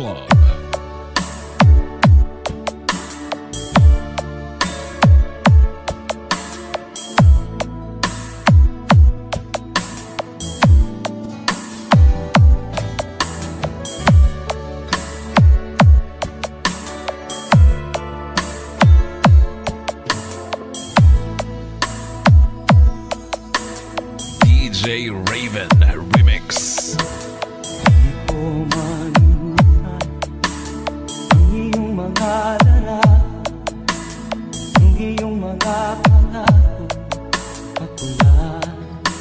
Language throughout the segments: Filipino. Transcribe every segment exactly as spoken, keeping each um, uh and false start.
Club. D J Raven Remix. Di ko manuhan ang iyong mga lala, ang iyong mga pangako ako lang.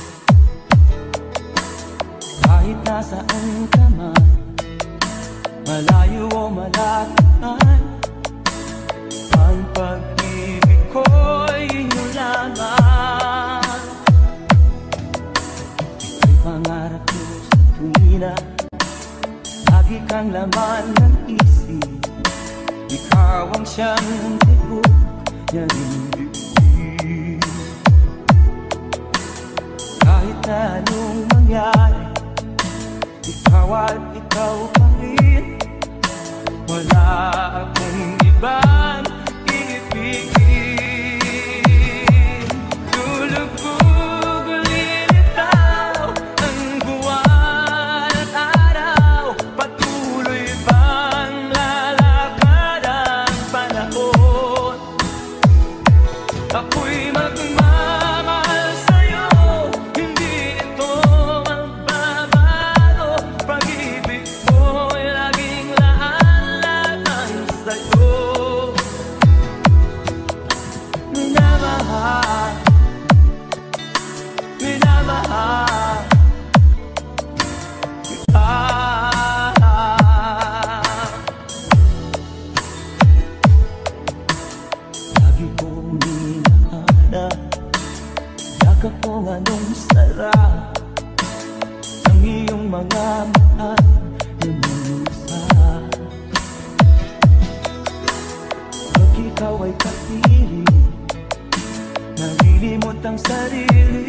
Kahit nasaan ka man, malayo o malapit, ang pag-ibig ko'y inyo lamang. Pangarap ko sa tuwina, lagi kang laman ng isip. Ikaw ang siyang tibok niya rin bibig. Kahit na anong mangyari, ikaw at ikaw pa rin. Wala akong ibang ibigin. Ako'y magmamahal sa'yo, hindi ito magbabago. Pag-ibig ko'y laging laan-laan sa'yo. Minamahal, minamahal kita. Lagi kong yakap kong anong sarap ang iyong mga mata na minusa. Pag ikaw ay kapili, nalilimot ang sarili.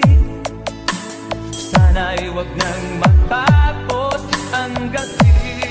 Sana'y wag nang matapos ang gabi.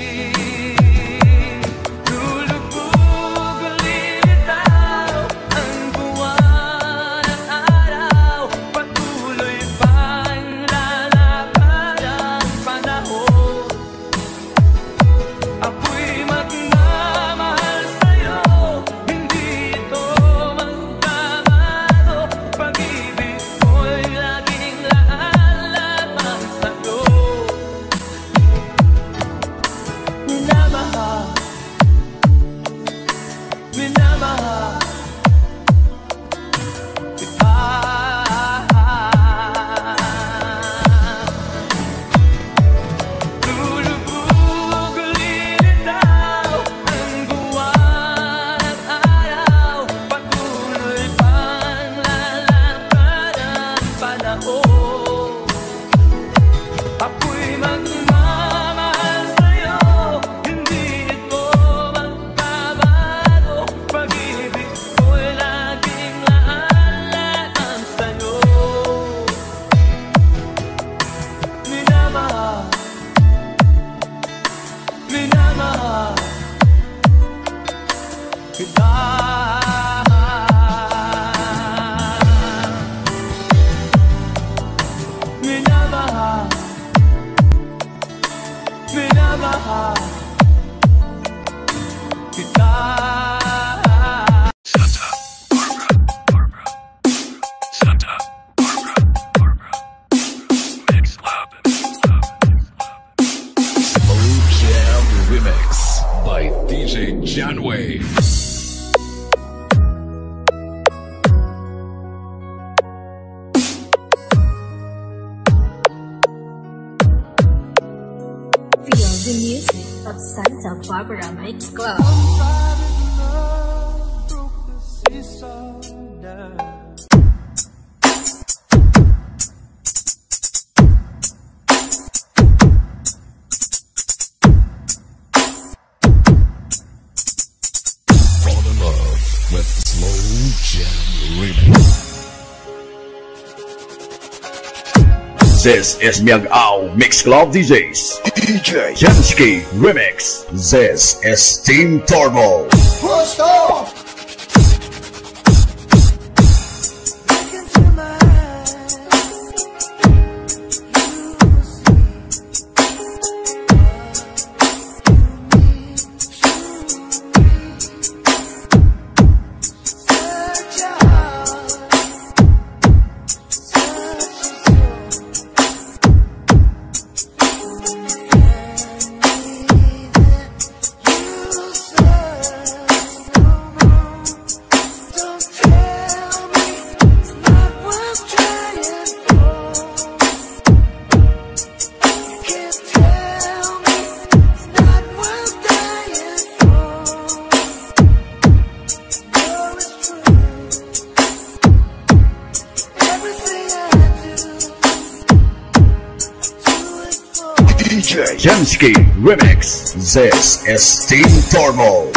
The music of Santa Barbara Mix Club. Fall in love with Slow Jam Remix. This is Myung Ao Mix Club D Js. D J Jensky Remix. This is Team Turbo. Push off. D J Jensky Remix. This is Team Turbo.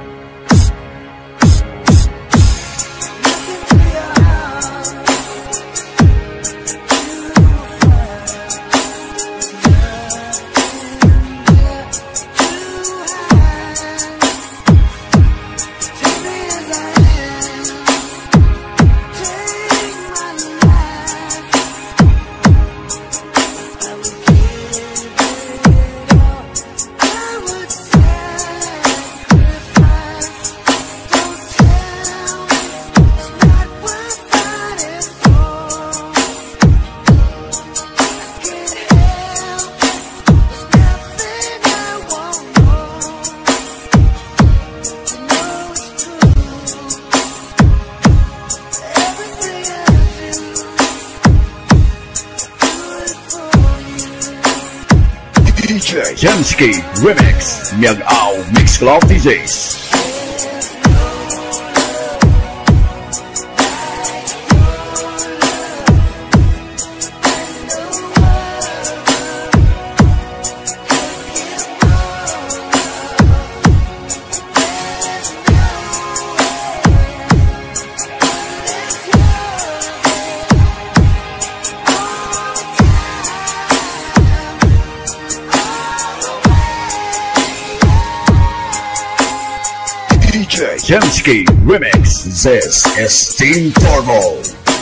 D J Jensky Remix. Myung Ao Mix Club D Js. D J Jensky Remix. This is Team Turbo.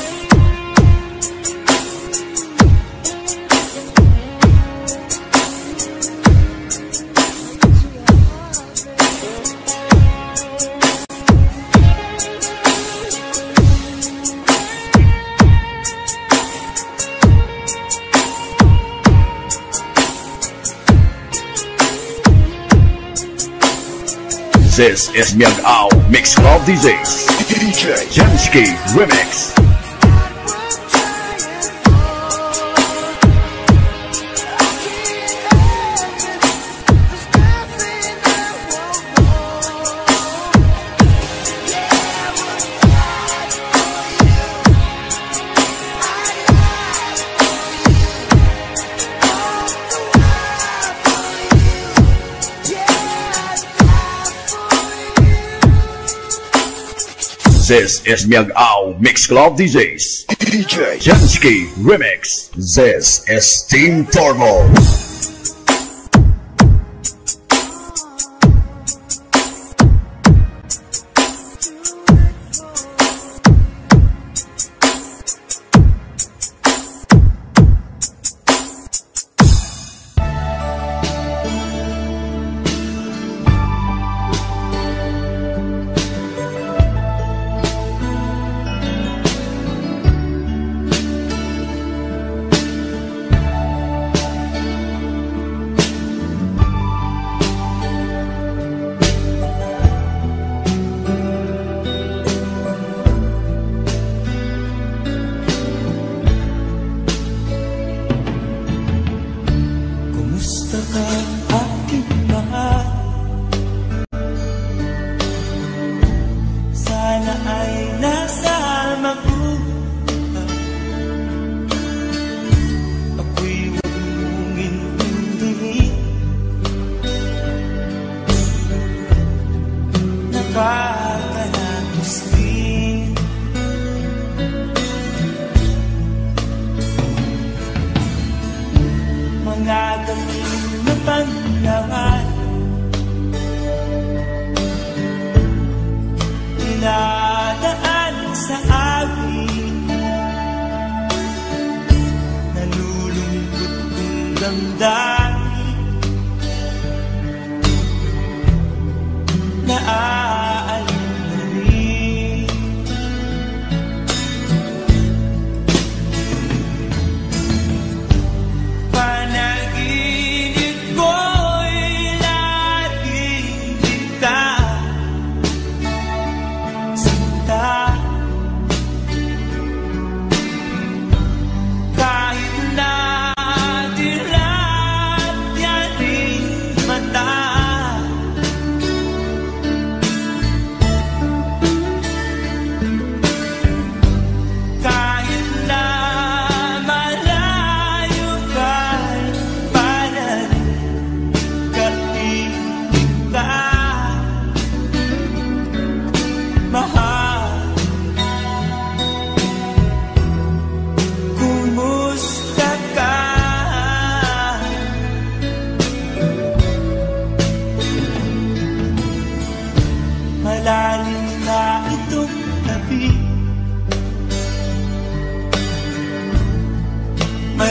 This is Myung Ao Mix Club D Js. D J Jensky Remix. This is Myung Ao Mix Club D Js. D J Jensky Remix. This is Team Turbo.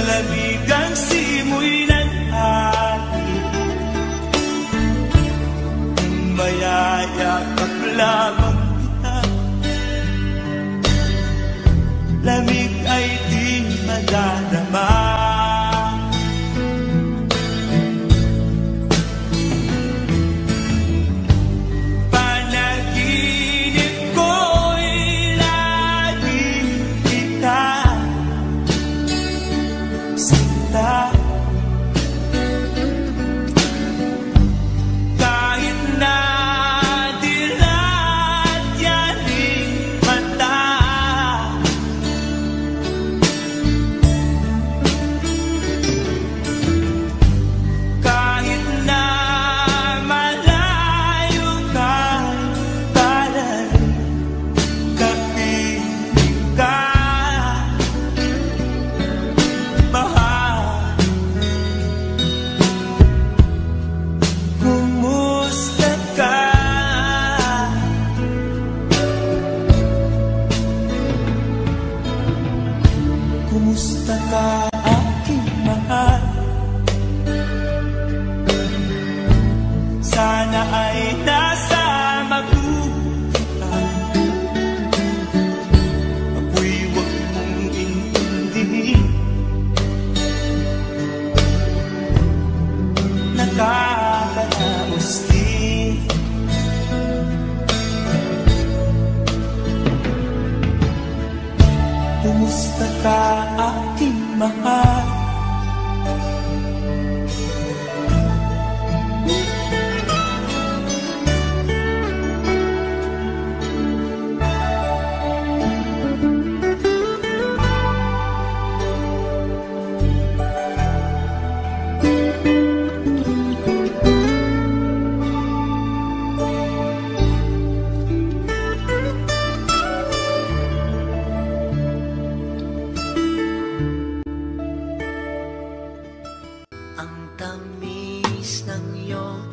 malamig ang simoy ng hangin. Kung mayayakap lamang kita, lamig ay di madadama. Kumusta ka aking mahal? Sana ay nasa mabuti ka. Ako'y huwag mong intindihin. Nakakaraos din. Kumusta ka aking mahal? Ang tamis ng iyong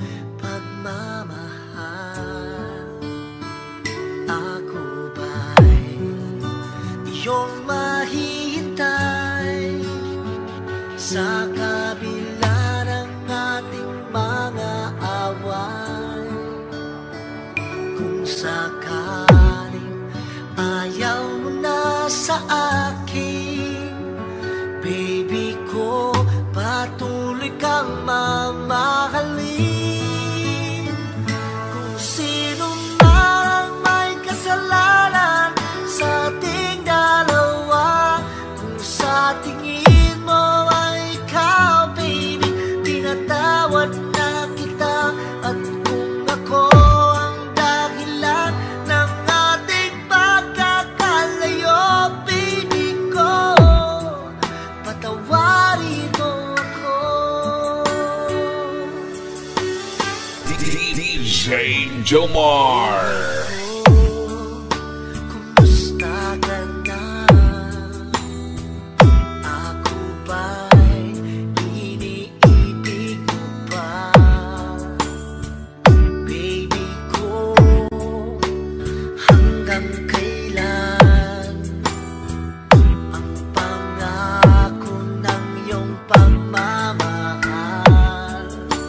pagmamahal, ako ba'y iyong mahihintay sa kabila ng ating mga away? Kung sakaling ayaw mo na sa akin, baby ko, patuloy kang mamahalin. Kung sino man may kasalanan sa ating dalawa, kung sa tingin mo ay ikaw, baby, pinatawad na kita. At kung ako ang dahilan ng ating pagkakalayo, baby ko, patawarin mo ako. D J Jomar. Kumusta ka na? Ako ba'y iniibig mo ba? Baby ko, hanggang kailan ang pangako ng iyong pagmamahal?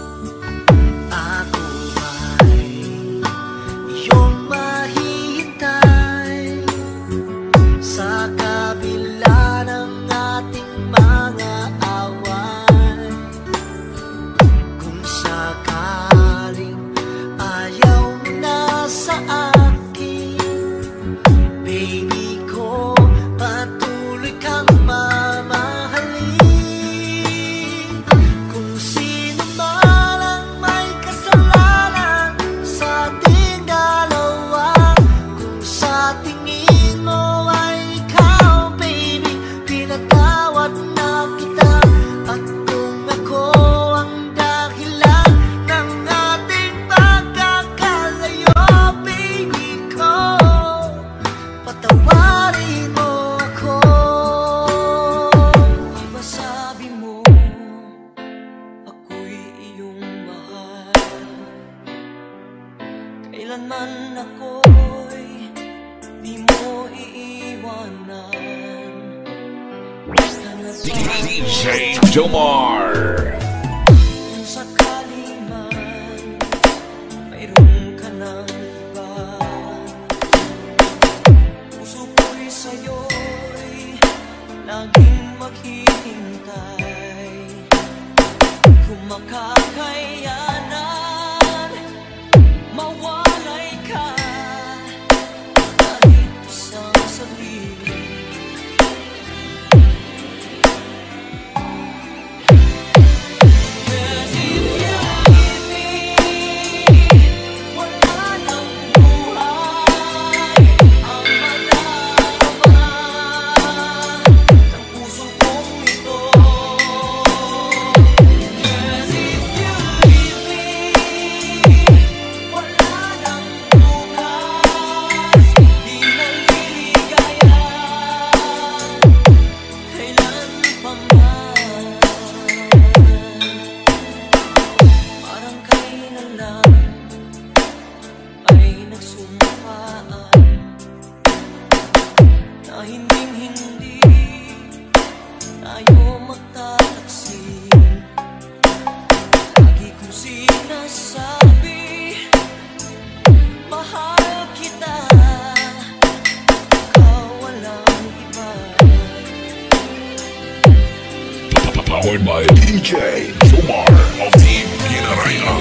Ako ba'y iyong mahihintay sa kabila ng ating mga away? Kung sakaling ayaw mo na sa akin, baby ko, patuloy kang mamahalin. Kung sino man ang may kasalanan sa ating dalawa, kung sa tingin mo ay ikaw, baby, pinatawad na kita. At kung ako ang dahilan ng ating pagkakalayo, baby ko, patawarin mo ako. Diba sabi mo, ako'y iyong mahal? Kailanman ako'y di mo iiwanan. Basta na D J Jomar. Kung sakali man mayroon ka ng iba, puso ko'y sa'yo'y laging maghihintay. Kung makakayanan mawalay ka kahit isang saglit. Powered by D J Jomar of Team Ginaraya.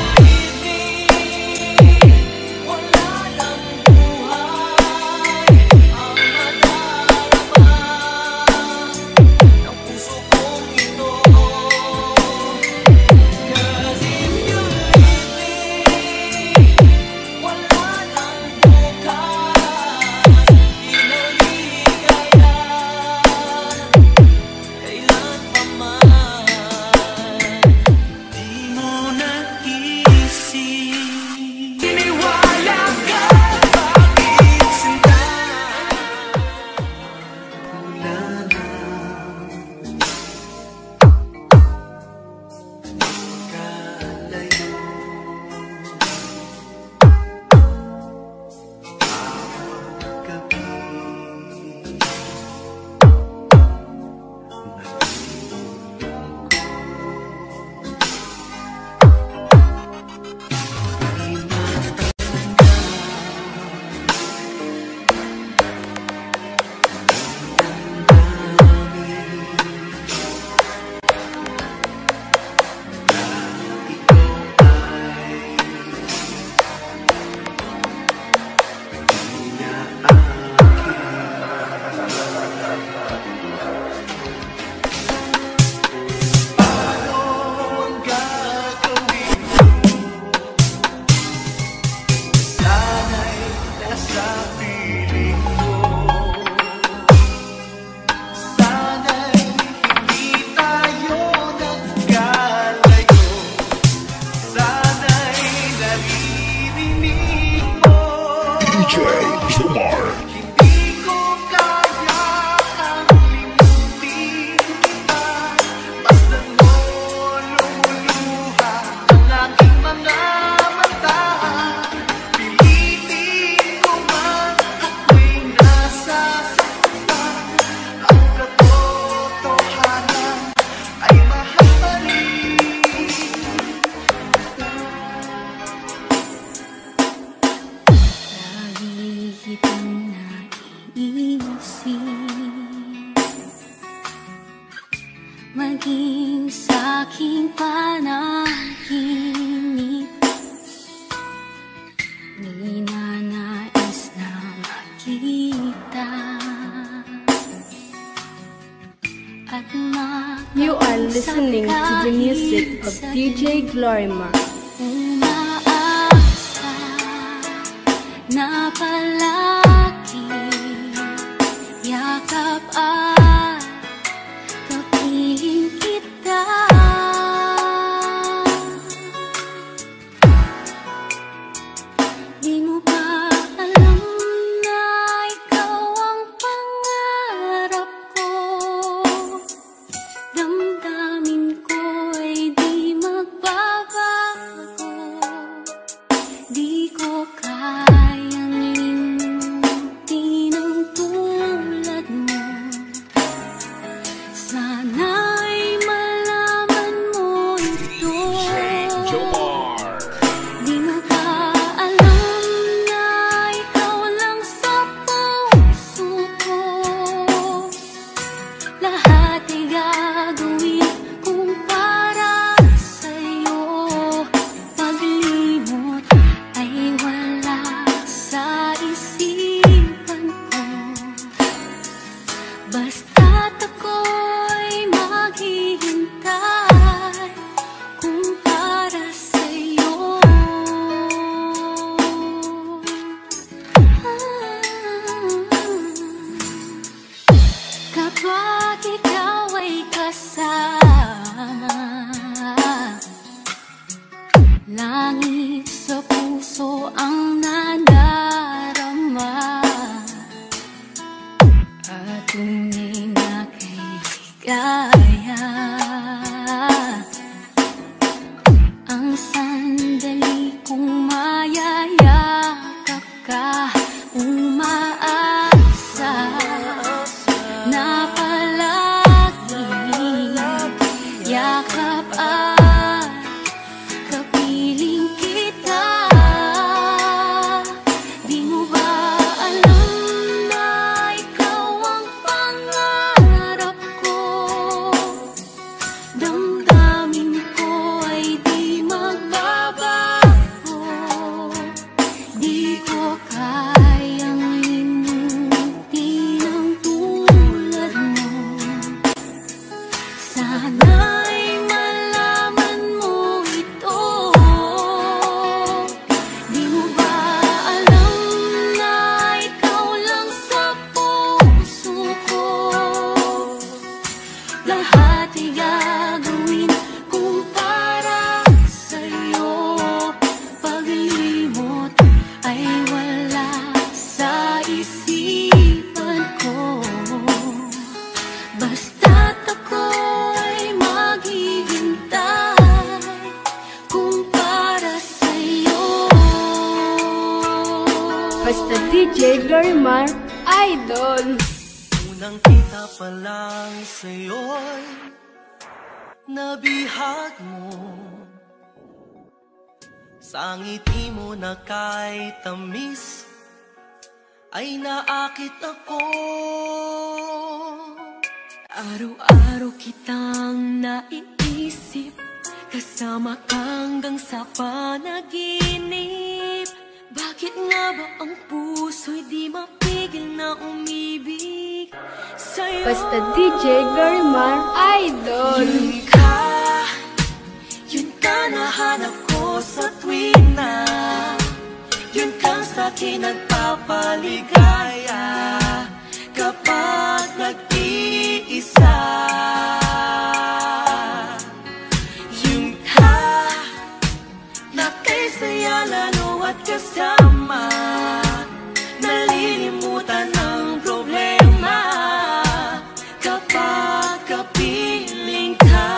Maging sa'king panaginip, di na nais na makita at makapagsalita. You are listening to the music of D J Glorima. Umaasa na palagi yakap at kapiling kita. Di mo ba alam na ikaw ang pangarap ko? Damdamin ko'y di magbabago. Di ko kayang langit, sa puso ang nadarama. At tunay na kaya ang sandali kong mayayakap ka, umaasa na palaging yakap at kapiling kita. Di mo ba alam na ikaw ang pangarap ko? Damdamin ko ay di magbabago. Di ko kayang limutin ang tulad mo. Sana'y malaman mo ito. Di mo ba alam na ikaw lang sa puso ko? Lahat ay gagawin kung para sa'yo. Paglimot ay wala sa isipan ko. Basta't ako ay maghihintay kung para sa'yo. Basta D J Glorimar, idol. Unang kita pa lang sa'yo'y nabihag mo. Sa ngiti mo na kay tamis ay naakit ako. Araw-araw kitang naiisip, kasama hanggang sa panaginip. Bakit nga ba ang puso'y di mapigil na umibig sa'yo? Basta D J Glorimar, idol. Yun ka, yun ka nahanap ko sa tuwing na yun kang sa'kin nagpapaligaya kapag nag-iisa. Yun ka, nakisaya lalo at kasama, nalilimutan ang problema kapag kapiling ka.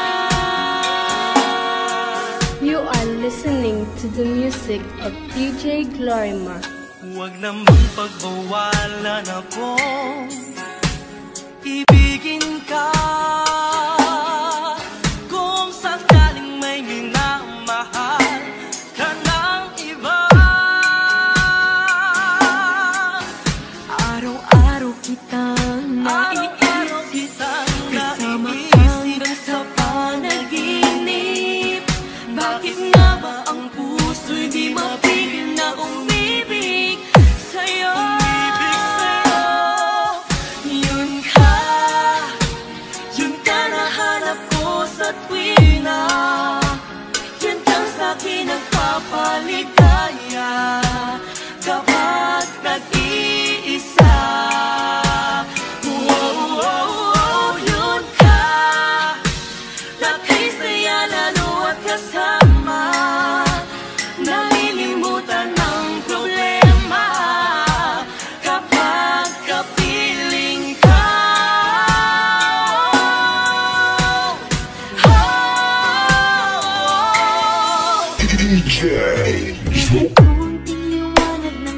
You are listening to the music of D J Glorimar. Huwag naman pagbawalan akong ibigin ka. Kung sakaling may minamahal ka ng iba, araw-araw kitang naiisip, kasama hanggang sa panaginip. Bakit nga ba ang puso'y di mapigil na umibig sa'yo? Yun ka, yun ka nahanap ko sa tuwing na yun kang sa'kin nagpapaligaya kapag nag-iisa. Oh, oh, oh, yun ka, nakisaya lalo at kasama, nalilimutan ang problema kapag kapiling ka. Oh, D J Kunting liwanag ng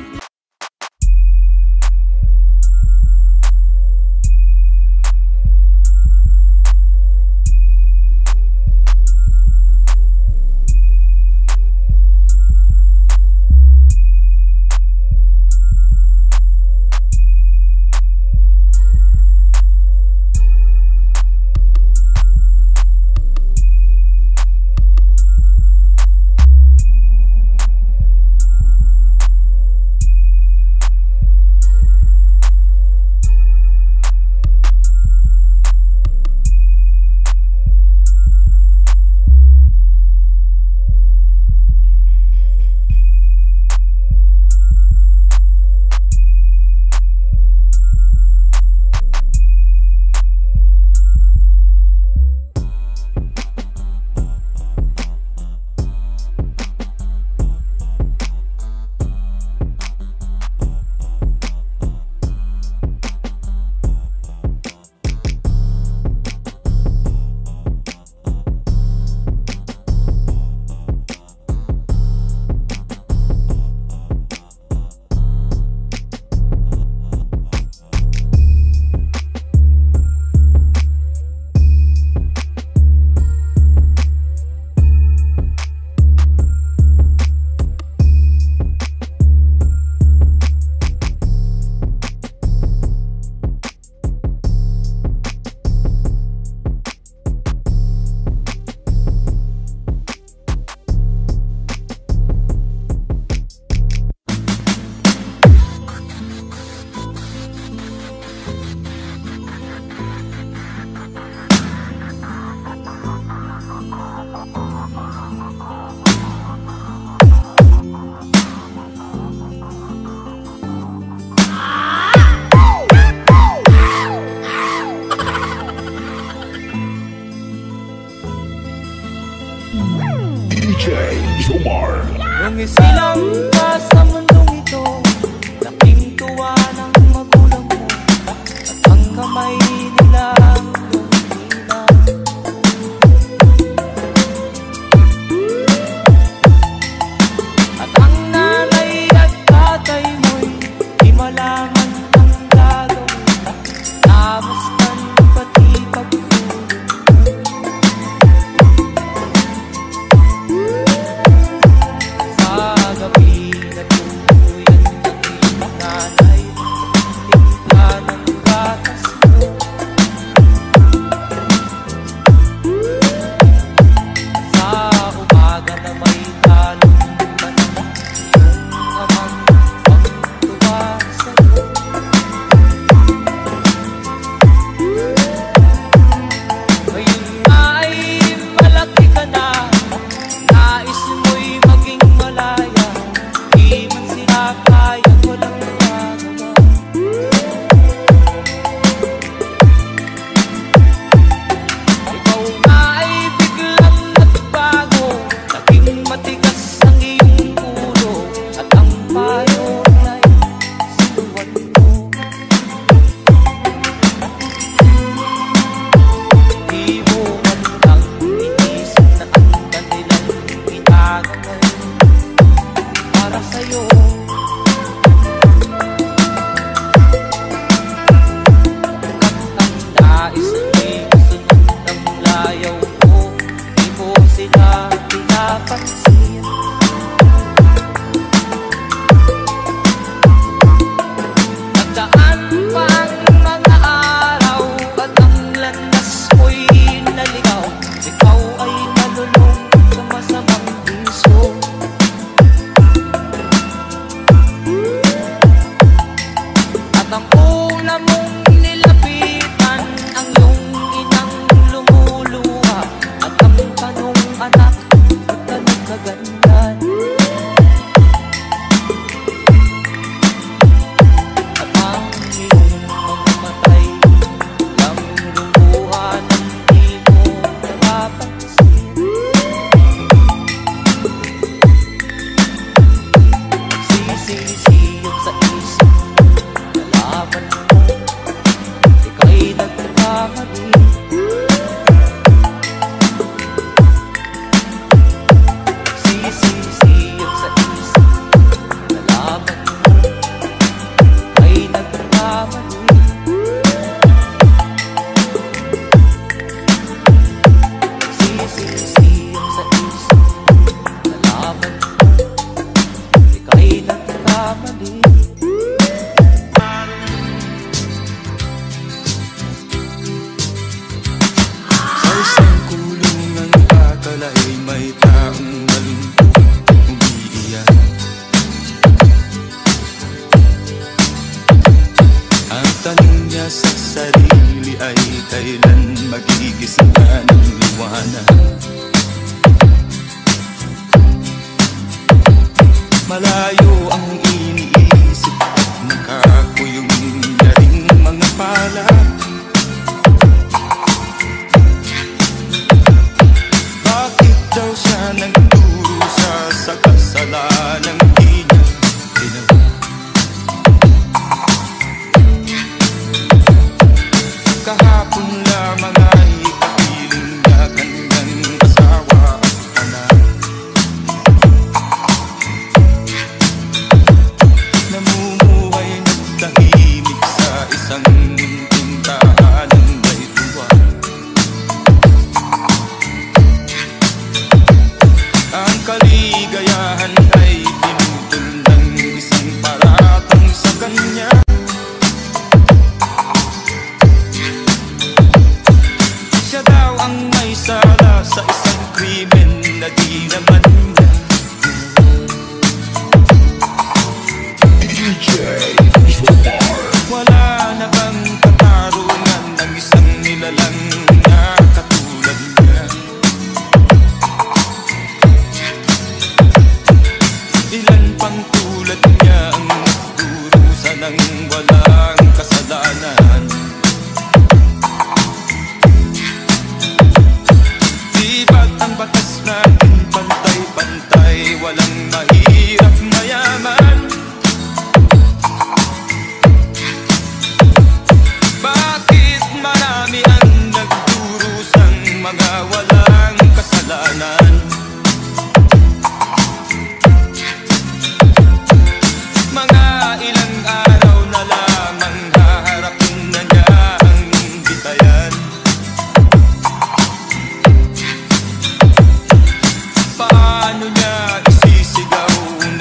Kung isilang ka sa mundong ito, laking tuwa ng magulang mo, at ang kamay nila ang lumina. At ang nanay at tatay mo'y di malaman ang gagawin, namastan pati pagtulong. Sa gabi na tuluyan ng iyong nanay, timpla ng gatas mo. Sa umaga na may talong manok, iyong amang pagtuwa sa'yo. Ngayon nga ay malaki ka na, nais mo'y maging malaya, di man sila kaya, walang magagawa. Ikaw nga ay biglang nagbago, naging matigas ang iyong ulo, at ang payo ay sinuwan mo. Di mo man lang inisip na ang kanilang ginagawa para sa'yo. At ang nais ay sunod ang layaw mo, di mo sila pinapansin. Nagdaan pa ang mga araw, at ang landas mo'y naligaw. Ikaw ay nalulong sa masamang bisyo. At ang una mong nilapitan, ang iyong inang lumuluha, at ang tanong, anak, ba't ka nagkaganyan? At ang iyong mga matay lang lumuha ng di mo napapansin. Nagsisisiyong sa isip mo, nalaman mo, ika'y nagkamali. Nagsisisiyong sa isip mo, nalaman mo, ika'y nagkamali. Nagsisisiyong sa isip mo, nalaman mo, ika'y nagkamali. Sa isang kulungan akala ay may taong malungkot umiiyak. Ang tanong niya sa sarili ay kailan magigising ka ng liwanag. Malayo ang iniisip at nakakuyong niya ring mga palad. Bakit daw siya nagdurusa sa kasalanang di niya ginawa? Kahapon lamang ay kapiling niya kanyang asawa at anak. Namumuhay ng tahimik sa isang munting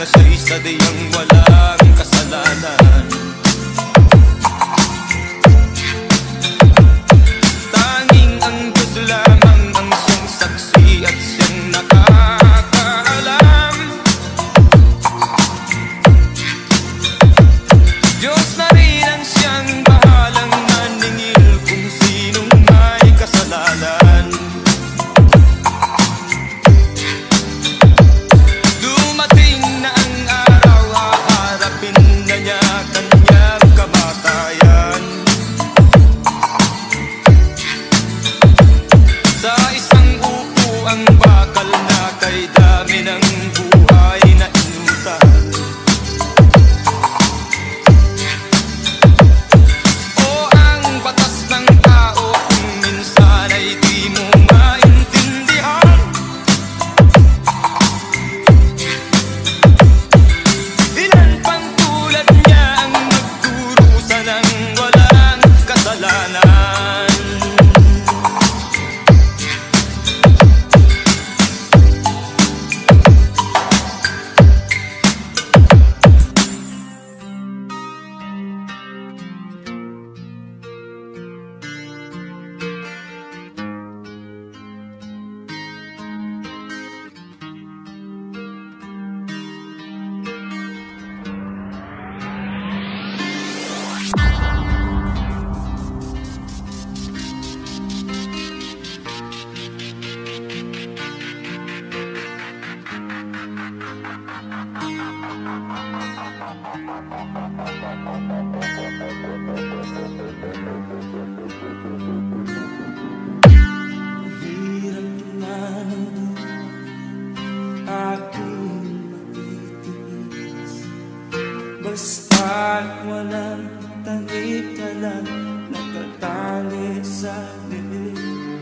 na siya'y sadyang walang kasalanan. Tanging ang Diyos lamang ang siyang saksi at siyang nakakaalam. Diyos na rin ang siyang bahalang maningil kung sinong may kasalanan. Dumating na ang araw, haharapin na niya kanyang kamatayan. Sa isang upo ang bakal na kay dami ng buhay na inutan. O ang batas ng tao kung minsan ay di mo maintindihan. Ilan pang tulad niya ang magdurusa ng walang kasalanan. Hirap na nung aking matitiis, basta't walang tanik ka lang nakatali sa dilim.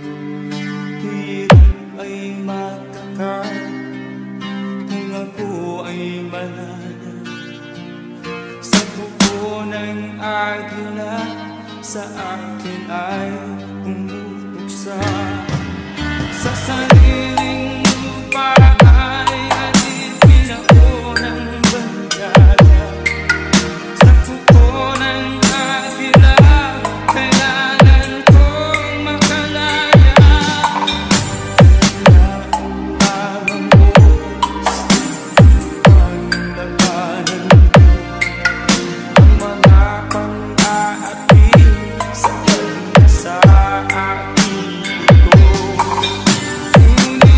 Hirap ay matakan kung ako ay malaya sa buko ng agila, sa akin ay umutuksa. Sa sariling lupa ay alipin ako ng bandada. Sa buko ng agila, kailangan kong makalaya. Habang oras, ang labanan ko, ang mga pang-aapi sa kanya sa aking puso. Ngunit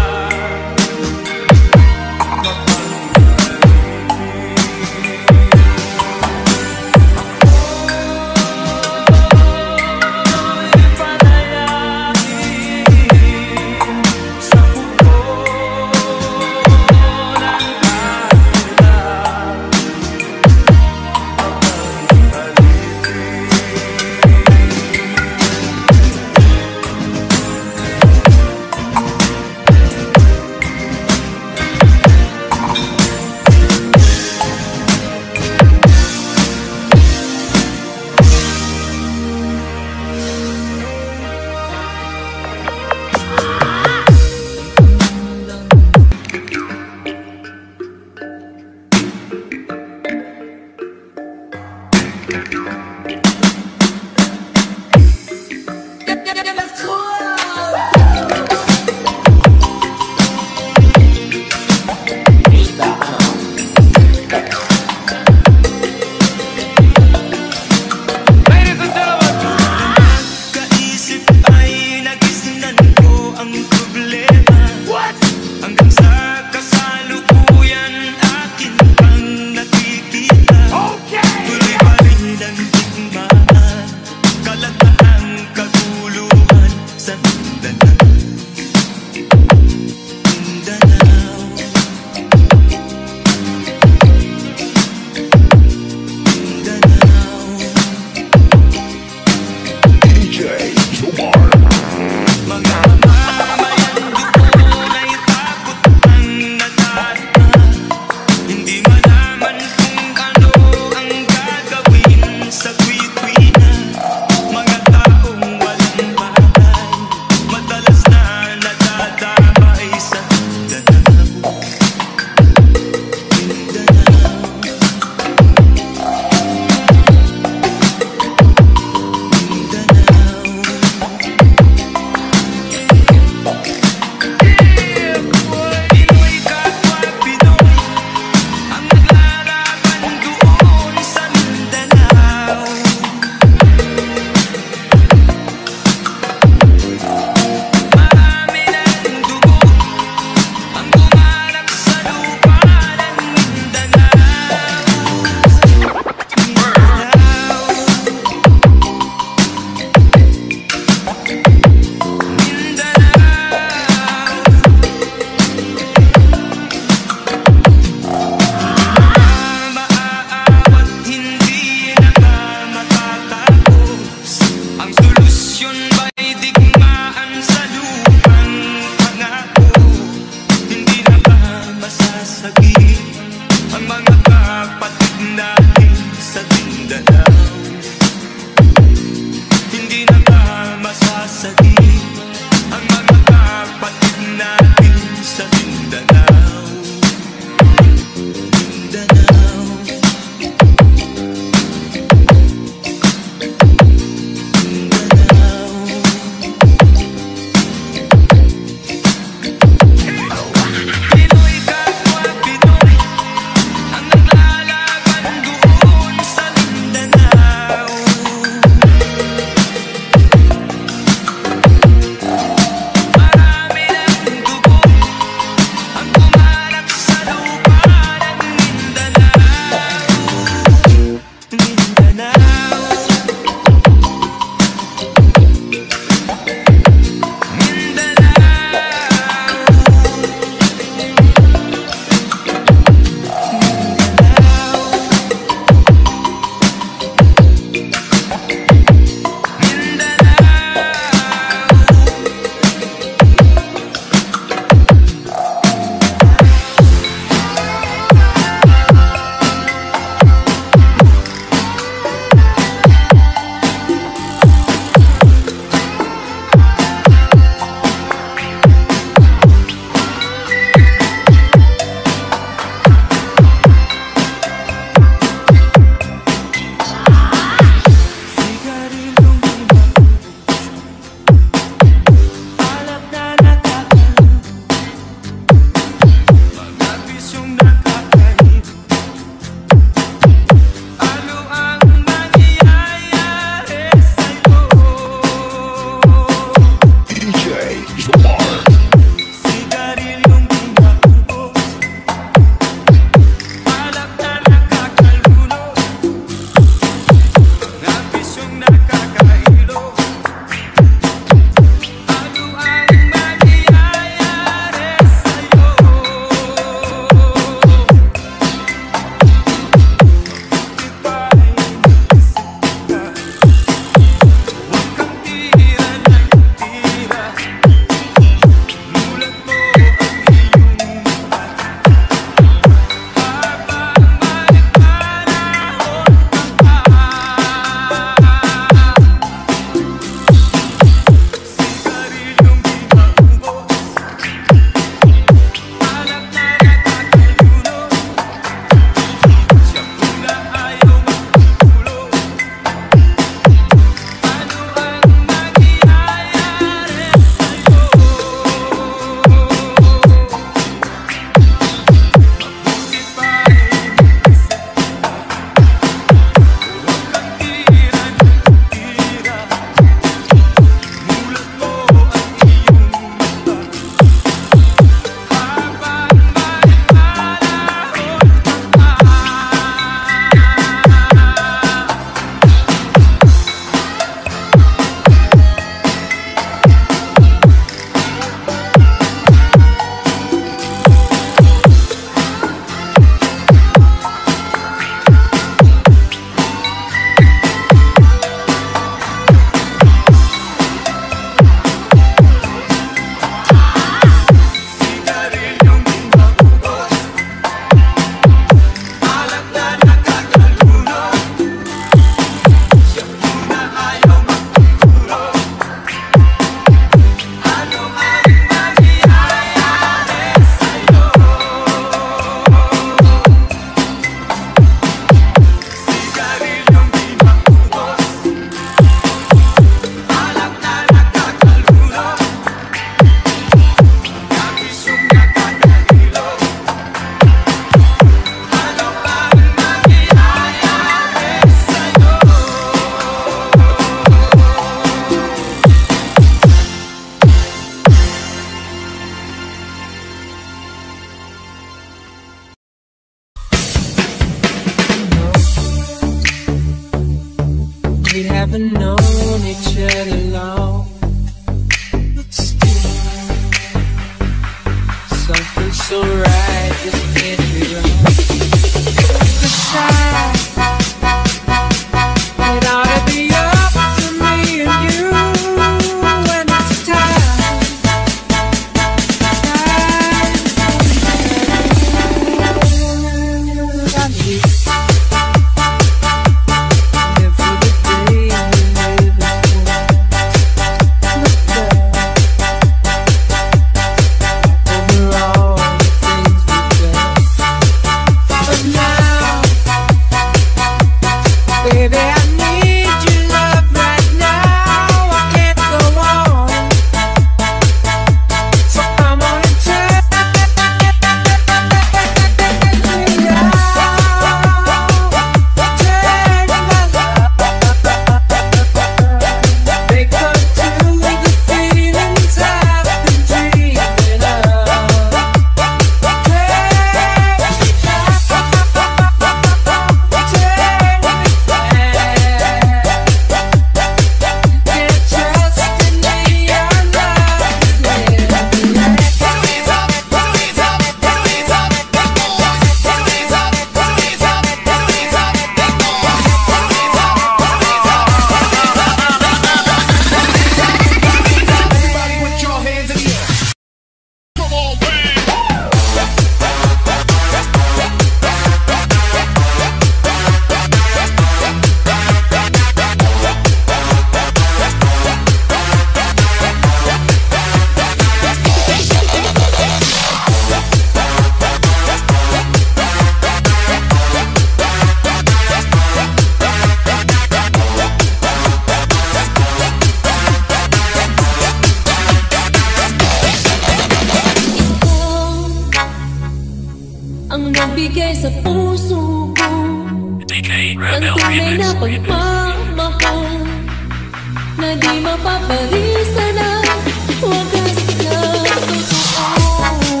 puso ko ng tunay na pagmamahal na di mapaparisa na wagas na totoo.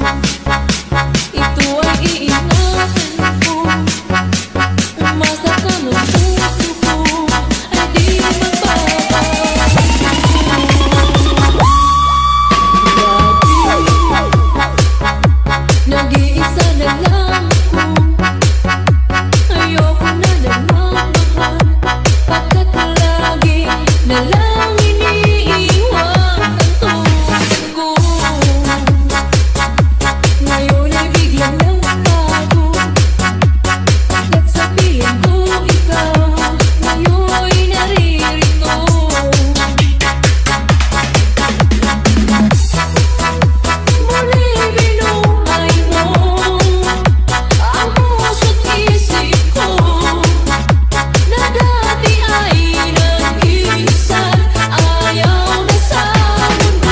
Ito ay iingatan ko, umasa ka ng puso ko ay di magbabago. Nag-iisa na lang ako, ayoko na nagmamahal, pagkat lagi na lang iniiwan ang tulad ko. Ngayon ay biglang nagbago, at sa piling ko ikaw ngayon naririto. Muli binuhay mo ang puso't isip ko, na dati ay nag-iisa, ayaw na sa mundo.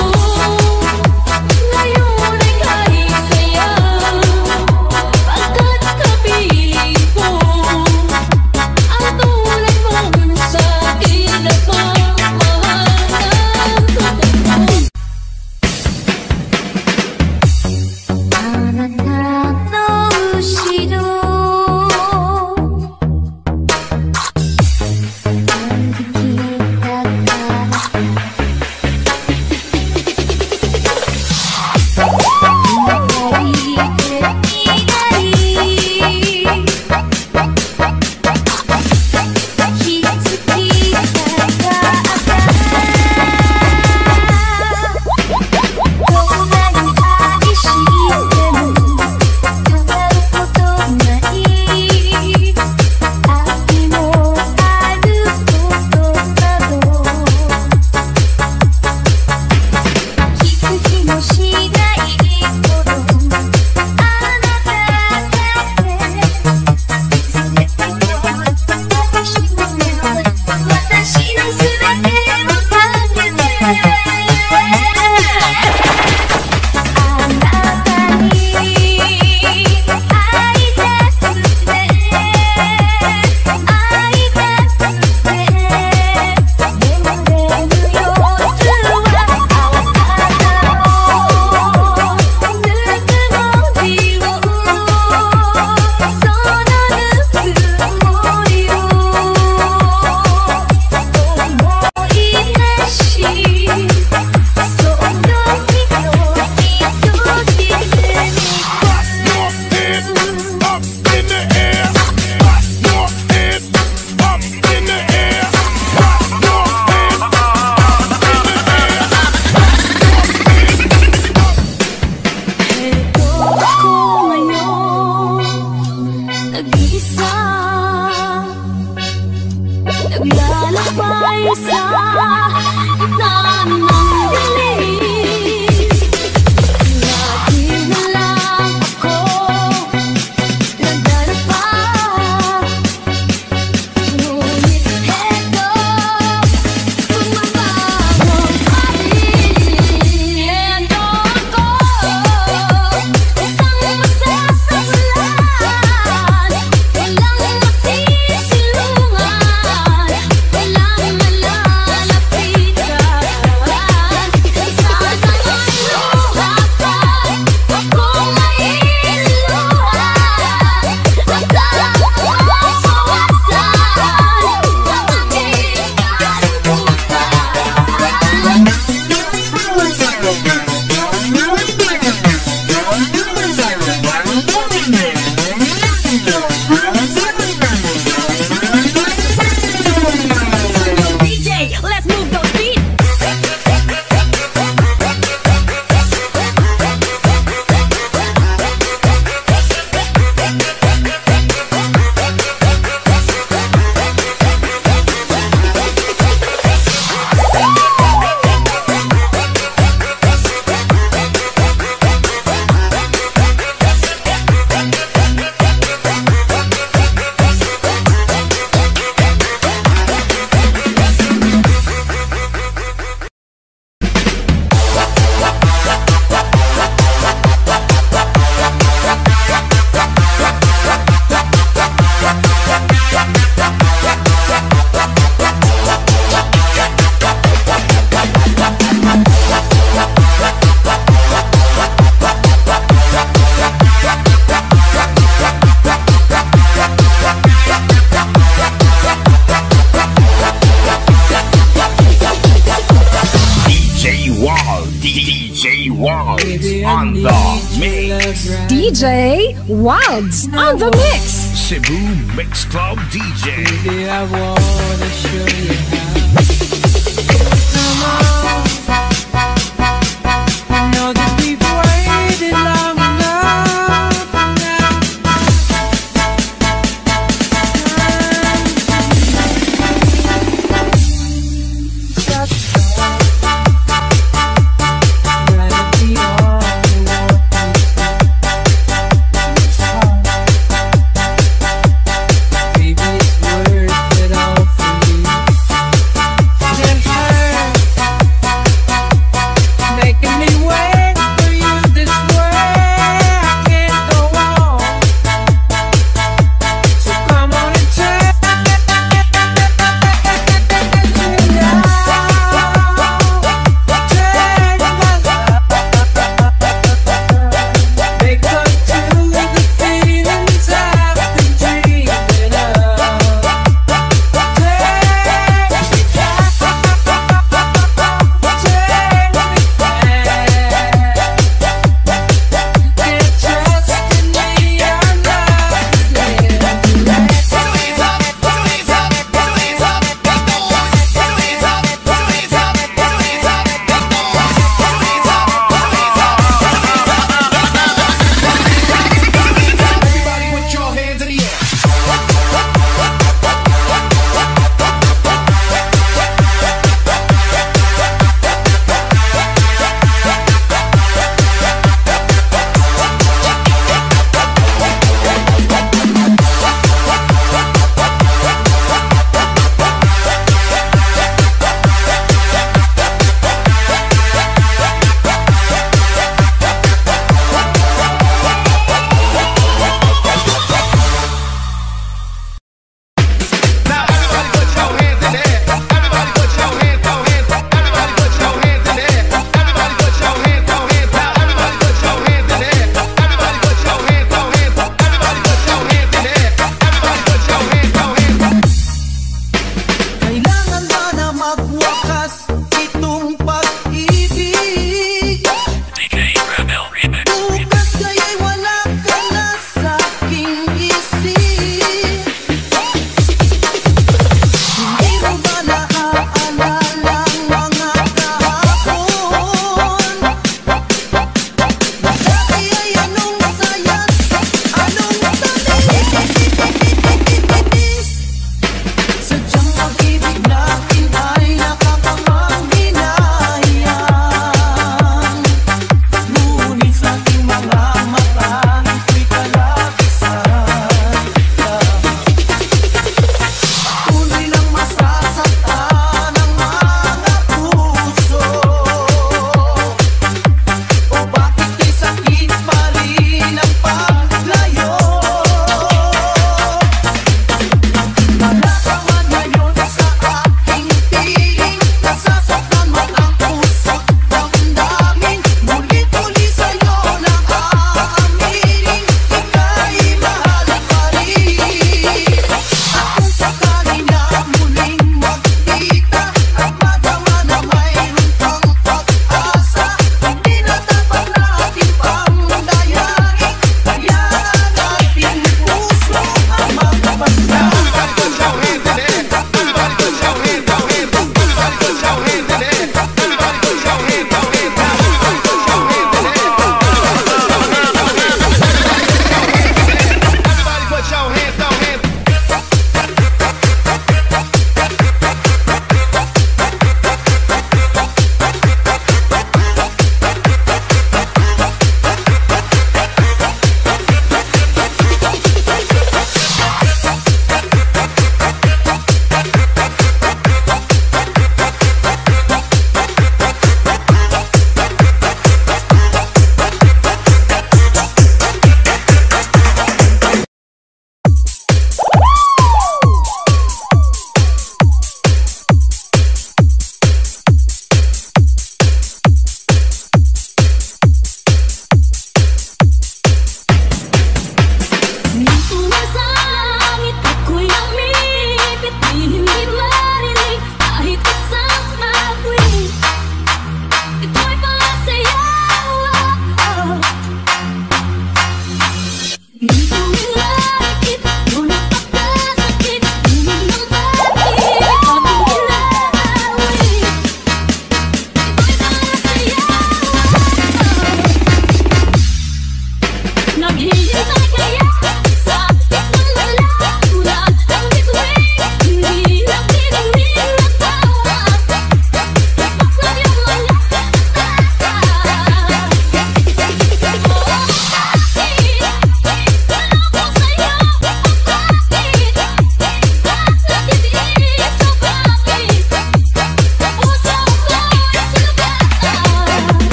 Ngayon ay kahit saya, pagkat kapiling ko ang tulad mong sa'kin nagmamahal ng totoo. あなたの後ろ歩きだから泣いていない気づきたかったどんなに愛しても変わることない愛もあることなど気づきもしないほどあなただっていつでも私の私のすべてをかけてあなたに会いたくて会いたくて眠れぬ夜はあなたをぬくもりをそのぬくもりを思い出しその瞳を閉じてみNag-iisa, naglalakbay sa gitna ng dilim. Lagi na lang ako nagdarapa, ngunit eto bumabago pa rin. Eto ako, isang masasagulan, walang masisilungan, walang malalapitan. D J Wilds on the mix. Cebu Mix Club D J. Baby, I wanna show you how. Come on.